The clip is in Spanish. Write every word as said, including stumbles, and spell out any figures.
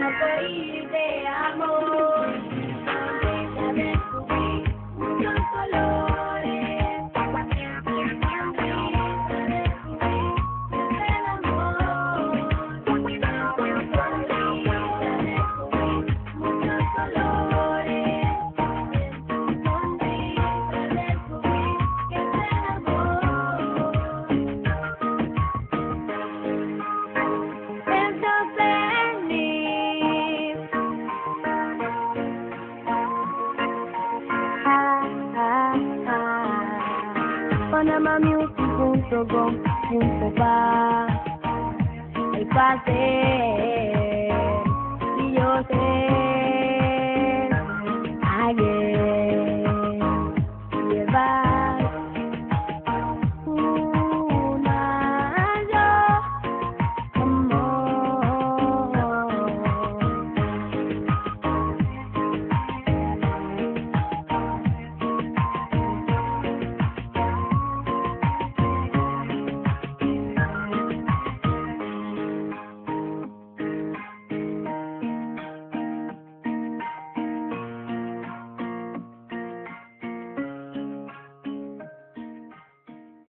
de amor, donde ya descubrí muchos colores, donde ya descubrí el amor, donde ya descubrí muchos colores, donde ya descubrí que es el amor. Siento feliz. Ah, ah, ah. Panama Music punto com punto pa el placer y yo sé